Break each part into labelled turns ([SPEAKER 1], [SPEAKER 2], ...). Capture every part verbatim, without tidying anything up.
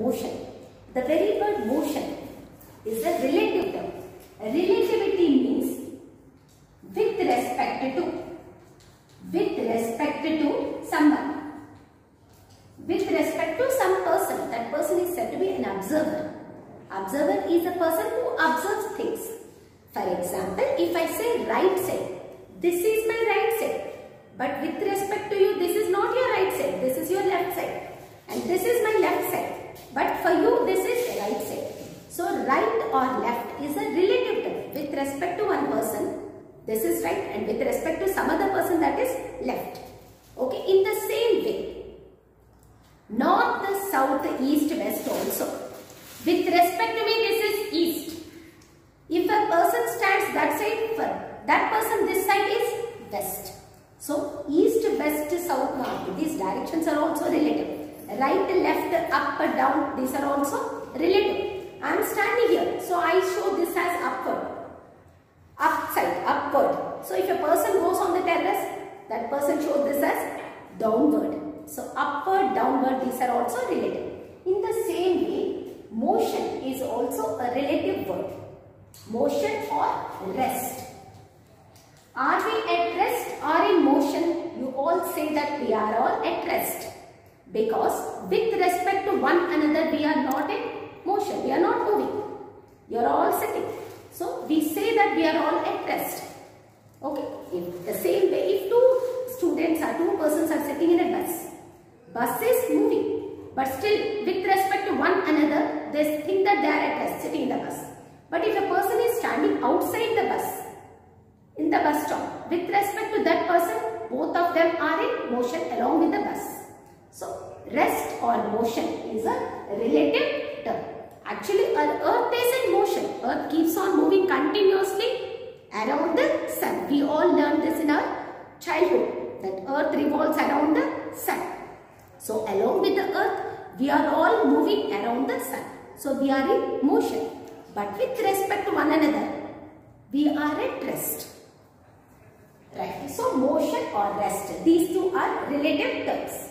[SPEAKER 1] motion. The very word motion is a relative term. Relativity means with respect to, with respect to someone, with respect to some person. That person is said to be an observer. Observer is a person who observes things. For example, if I say right side, this is my right side. But with respect to you, this is not your right side. This is your left side. And this is my left side. But for you, this is the right side. So, right or left is a relative term. With respect to one person, this is right. And with respect to some other person, that is left. Okay. In the same way, north, south, east, west also. With respect to me, this is east. If a person stands that side, for that person, this side is west. So, east, west, south, north, these directions are also relative. Right, left, up, down, these are also relative. I am standing here, so I show this as upward. Upside, upward. So, if a person goes on the terrace, that person shows this as downward. So, upward, downward, these are also relative. In the same way, motion is also a relative word. Motion or rest. Are we at rest or in motion? You all say that we are all at rest. Because with respect to one another, we are not in motion. We are not moving. You are all sitting. So, we say that we are all at rest. Okay. In the same way, if two students or two persons are sitting in a bus, bus is moving. But still, with respect to one another, they think that they are at rest, sitting in the bus. But if a person is standing outside the bus, in the bus stop, with respect to that person, both of them are in motion along with the bus. So, rest or motion is a relative term. Actually, our earth is in motion. Earth keeps on moving continuously around the sun. We all learned this in our childhood, that earth revolves around the sun. So, along with the earth, we are all moving around the sun. So, we are in motion. But with respect to one another, we are at rest. Right. So, motion or rest. These two are relative terms.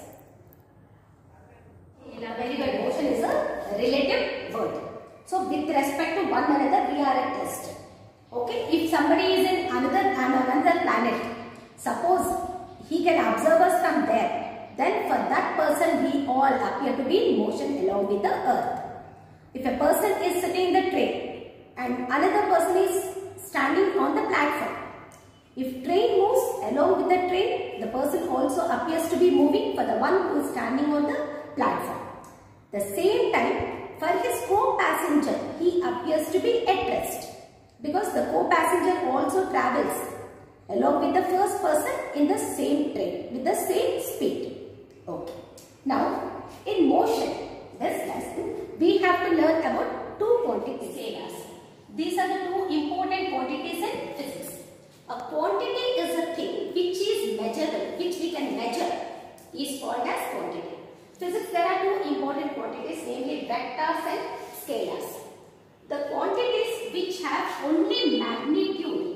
[SPEAKER 1] Very good. Motion is a relative word. So, with respect to one another, we are at rest. Okay. If somebody is in another, another planet, suppose he can observe us from there, then for that person, we all appear to be in motion along with the earth. If a person is sitting in the train and another person is standing on the platform, if train moves along with the train, the person also appears to be moving for the one who is standing on the platform. The same time, for his co-passenger, he appears to be at rest because the co-passenger also travels along with the first person in the same train with the same speed. Okay. Now, in motion, this lesson, we have to learn about two quantities. Scalars. These are the two important quantities in physics. A quantity is a thing which is measurable, which we can measure, is called as quantity. Physics, there are two important quantities, namely vectors and scalars. The quantities which have only magnitude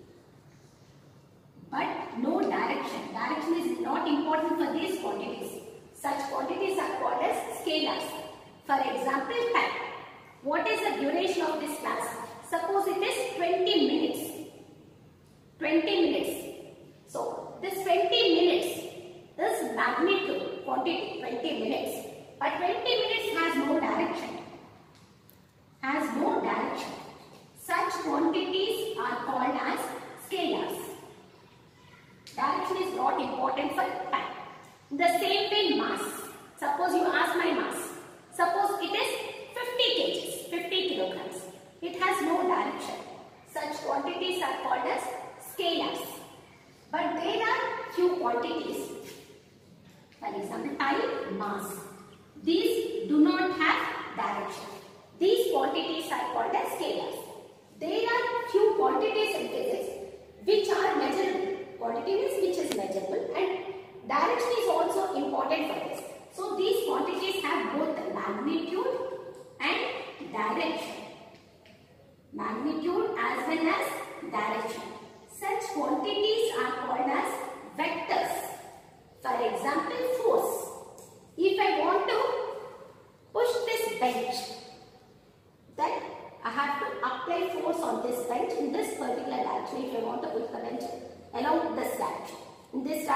[SPEAKER 1] but no direction. Direction is not important for these quantities. Such quantities are called as scalars. For example, time. What is the duration of this class? Suppose it is twenty minutes. twenty minutes. So, this twenty minutes is magnitude, quantity, twenty minutes. But twenty minutes has no direction. Has no direction. Such quantities are called as scalars. Direction is not important for time. The same way mass. Suppose you ask my mass. Suppose it is fifty kilograms, fifty kilograms. It has no direction. Such quantities are called as scalars. But there are few quantities. For example, time, mass. These do not have direction. These quantities are called as scalars. There are few quantities in physics which are measurable. Quantity means which is measurable, and direction is also important for this. So, these quantities have both magnitude and direction. Magnitude as well as direction. Such quantities are called as vectors. For example, force. If I want to push this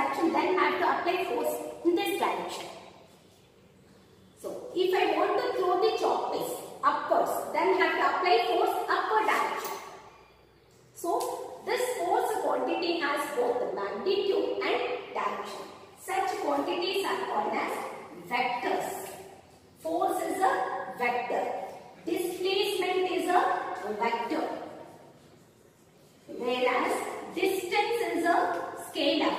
[SPEAKER 1] direction, then I have to apply force in this direction. So if I want to throw the chalk piece upwards, then I have to apply force upward direction. So this force quantity has both magnitude and direction. Such quantities are called as vectors. Force is a vector. Displacement is a vector. Whereas distance is a scalar.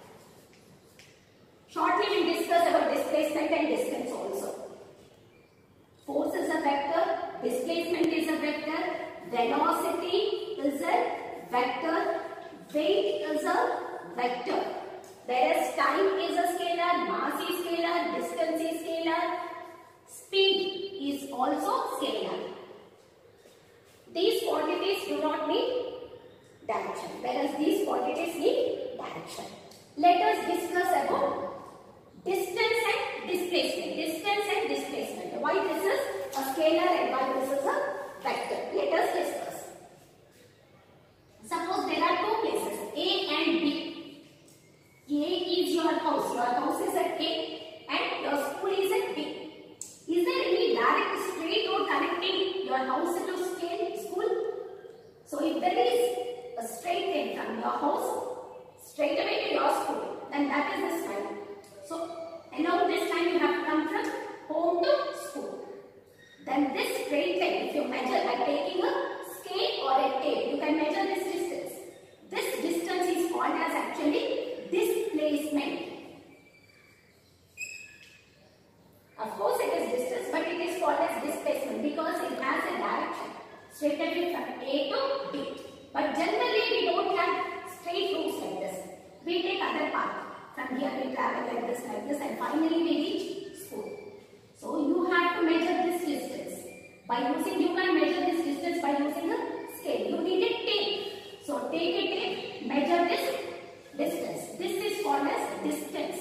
[SPEAKER 1] Shortly we will discuss about displacement and distance also. Force is a vector, displacement is a vector, velocity is a vector, weight is a vector. Whereas time is a scalar, mass is scalar, distance is scalar, speed is also scalar. These quantities do not need direction, whereas these quantities need direction. Let us discuss about distance and displacement. Distance and displacement. Why this is a scalar and why this is a vector. Let us discuss. Suppose there are two places, A and B. A is your house. Your house is at A and your school is at B. Is there any direct straight road connecting your house to school? So if there is a straight line from your house straight away to your school, then that is this line. So along this line you have to come from home to school. Then this straight line, if you measure by taking a scale or a tape, you can measure this distance. This distance is called as actually displacement. Of course it is distance, but it is called as displacement because it has a direction straight away from A to B. But generally we don't have straight routes like this. We take other path. From here we travel like this, like this, and finally we reach school. So you have to measure this distance. By using, you can measure this distance by using a scale. You need a tape. So take a tape, measure this distance. This is called as distance.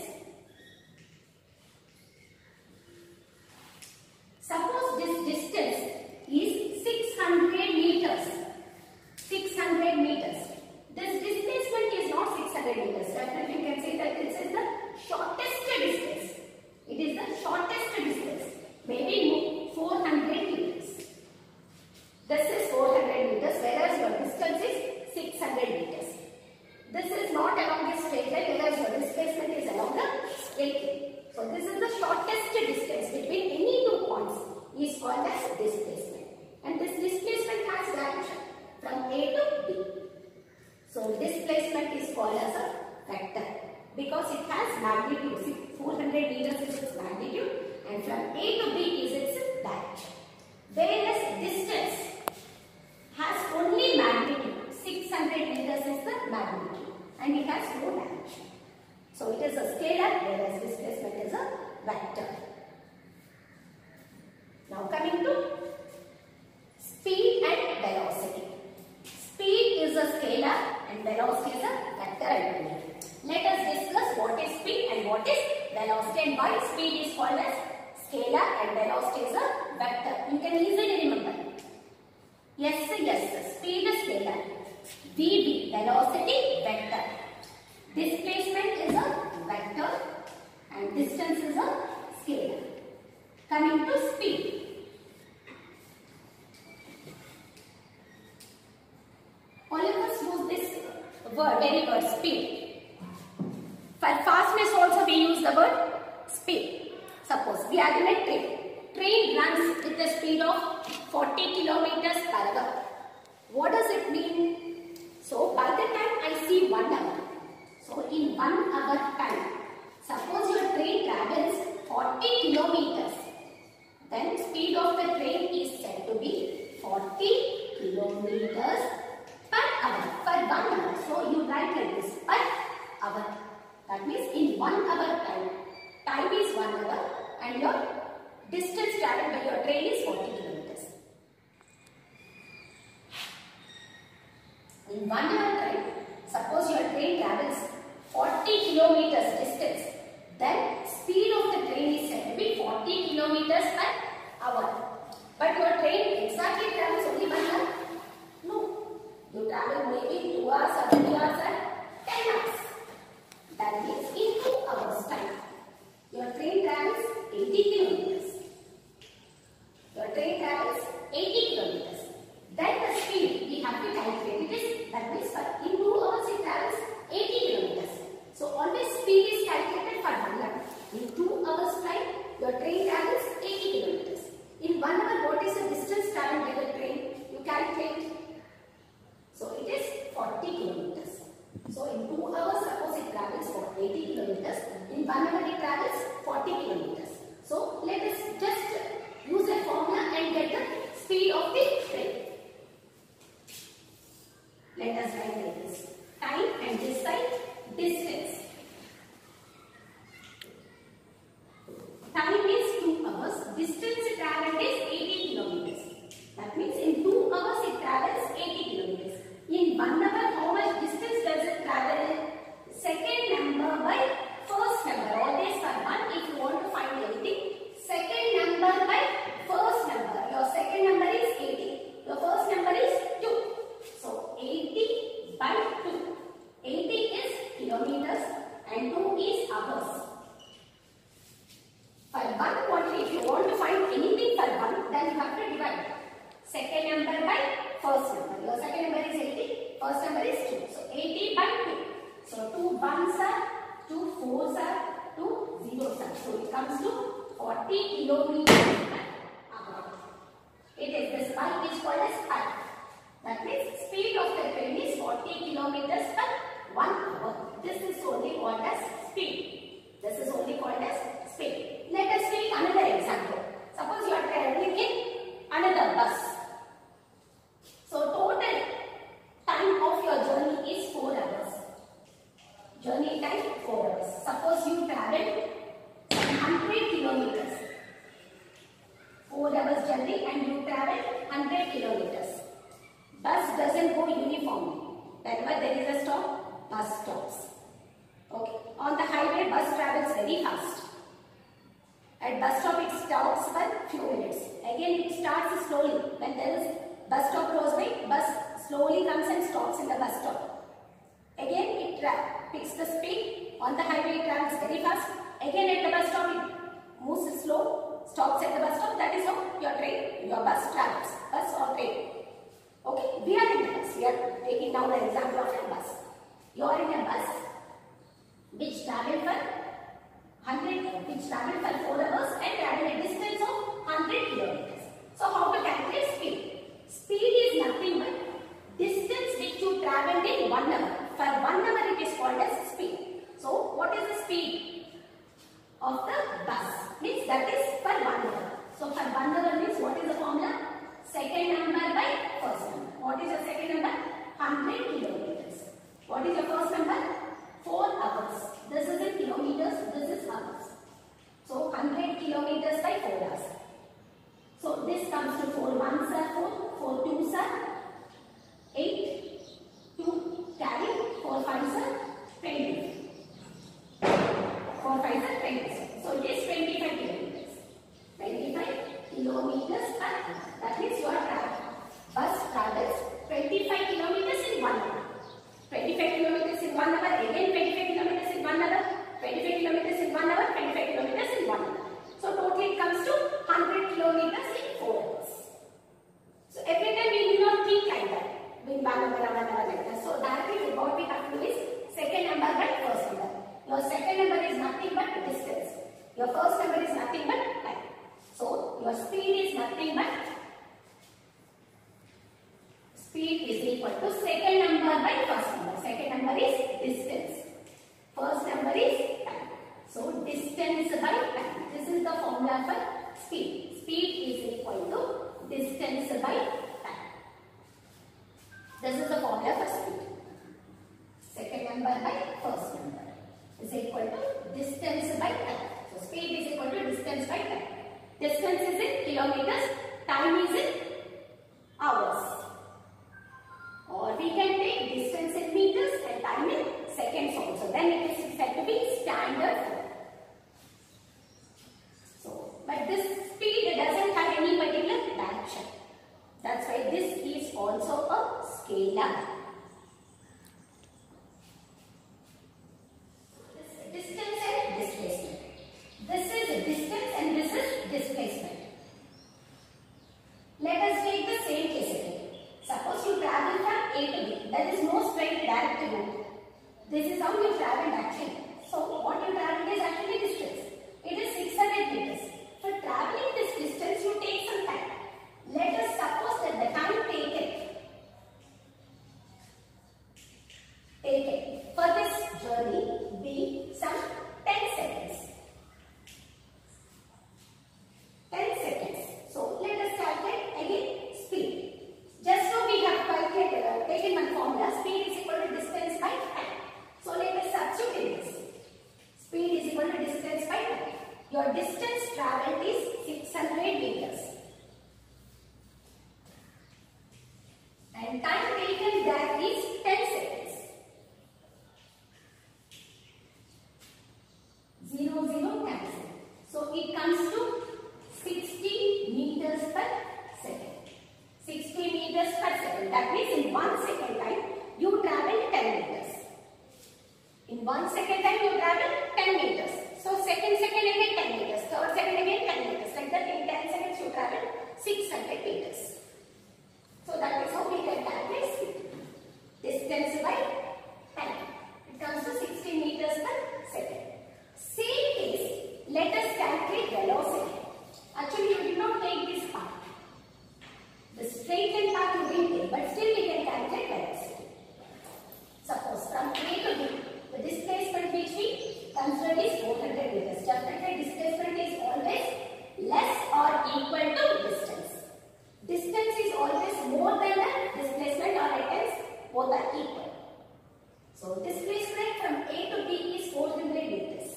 [SPEAKER 1] Suppose this distance is six hundred meters. six hundred meters. This displacement is not six hundred meters. Definitely you can say that this is the shortest distance. It is the shortest distance. Maybe four hundred meters. This is four hundred meters, whereas your distance is six hundred meters. This is not along the straight line, whereas your displacement is along the straight line. So this is the shortest distance between any two points is called as displacement. And this displacement has direction from A to B. So displacement is called as a vector because it has magnitude. four hundred meters is its magnitude and from A to B is its direction. Whereas distance has only magnitude. six hundred meters is the magnitude and it has no direction. So it is a scalar whereas displacement is a vector. Now coming to speed and velocity. Speed is a scalar and velocity is a vector. Let us discuss what is speed and what is velocity and why speed is called as scalar and velocity is a vector. You can easily remember. Yes, yes, speed is scalar. V B, velocity, vector. Displacement is a vector and distance is a scalar. Coming to speed. All of us use this word, very word, speed. For fastness also we use the word speed. Suppose we are in a train. Train runs with a speed of forty kilometers per hour. What does it mean? So by the time I see one hour. So in one hour time, suppose your train travels forty kilometers. Then speed of the train is said to be forty kilometers per hour, per one hour. So you write like this, per hour. That means in one hour time, time is one hour and your distance travelled by your train is forty kilometers. In one hour time, suppose your train travels forty kilometers distance, then speed of the train is said to be forty kilometers per hour. But your train exactly travels only one hour? No. You travel maybe two hours or three hours and ten hours. That means kilometers. Distance traveled is eighty kilometers. That means in two hours it travels eighty kilometers. In one hour, how much distance does it travel? Second number by first number. Always for one, if you want to find anything, second number by first number. Your second number is eighty. Your first number is two. So eighty by two. eighty is kilometers and two is hours. For one quantity, if you want to find anything for one, then you have to divide. Second number by first number. Your second number is eighty. First number is two. So eighty by two. So two ones are, two fours are, two zeros are. So it comes to forty kilometers per hour. It is this pi is called as pi. That means speed of the train is forty kilometers per one hour. This is only called as speed. This is only called as speed. Let us take another example. Suppose you are traveling in another bus. So total time of your journey is four hours. Journey time four hours. Suppose you travel one hundred kilometers. four hours journey and you travel one hundred kilometers. Bus doesn't go uniformly. Whenever there is a stop, bus stops. Okay. On the highway, bus travels very fast. At bus stop, it stops for few minutes. Again, it starts slowly. When there is bus stop close by, bus slowly comes and stops in the bus stop. Again, it picks the speed. On the highway, it travels very fast. Again, at the bus stop, it moves slow, stops at the bus stop. That is how your train, your bus travels. Bus or train. Okay, we are in the bus. We are taking now the example of a bus. You are in a bus which travel for one hundred, which travel for four hours and travel a distance of one hundred kilometers. So how to calculate speed? Speed is nothing but distance which you traveled in one hour. For one hour it is called as speed. So what is the speed of the bus? Means that is for one hour. So for one hour means what is the formula? Second number by first number. What is your second number? one hundred kilometers. What is your first number? four hours. This is in kilometers, this is hours. So one hundred kilometers by four hours. So this comes to four ones are four, four twos are eight, two carry, four fives are twenty. four fives are twenty. So it is twenty-five kilometers. twenty-five kilometers per hour. That means your bus travels twenty-five kilometers in one hour. twenty-five kilometers in one hour, again twenty-five kilometers in one hour, twenty-five kilometers in one hour, twenty-five kilometers in one hour. So totally it comes to one hundred kilometers in four hours. So every time we will not think like that. In one hour, one hour like that. So directly what we have to do is second number by first number. Your second number is nothing but distance. Your first number is nothing but time. So your speed is nothing but speed is equal to second number by first number. Second number is distance. First number is time. So distance by time. This is the formula for speed. Speed is equal to distance by time. This is the formula for speed. Second number by first number is equal to distance by time. So speed is equal to distance by time. Distance is in kilometers, time is in hours. Or we can take distance in meters and time in seconds also. Then it is said to be standard form. So, but this speed doesn't have any particular direction. That's why this is also a scalar. This distance and displacement. This is distance and this is displacement. Let us take the same case again. Suppose you travel from A to B. There is no straight direct route. This is how you traveled actually. So what you traveled is actually distance. It is six hundred meters. For traveling this distance you take some time. Let us suppose that the time taken hundred meters. And time taken there is ten seconds. zero, zero cancel. So it comes to sixty meters per second. sixty meters per second. That means in one second time you travel ten meters. In one second time you travel ten meters. So second second again ten meters. Third second again ten meters. Like that in ten seconds you travel six hundred meters. So that is how we can calculate speed. Distance by time. It comes to sixty meters per second. Same case, let us calculate velocity. Actually, you did not take this part. The straight line part you didn't take, but still we can calculate velocity. Suppose from A to B, the displacement which we considered is four hundred meters. Definitely displacement is always less or equal to distance. Distance is always more than the displacement, or it is both are equal. So displacement from A to B is four hundred meters.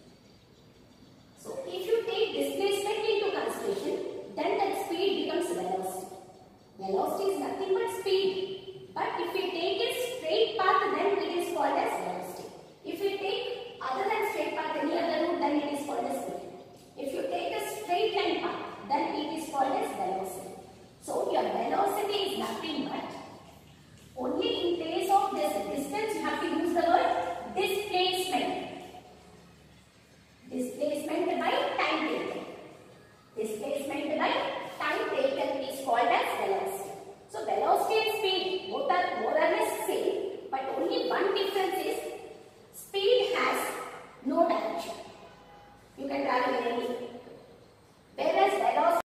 [SPEAKER 1] So if you take displacement into consideration, then that speed becomes velocity. Velocity is nothing but speed. But if we take a straight path, then it is called as velocity. If we take other than straight path, any other route, then it is called as speed. If you take a straight line path, then it is called as velocity. So your velocity is nothing but only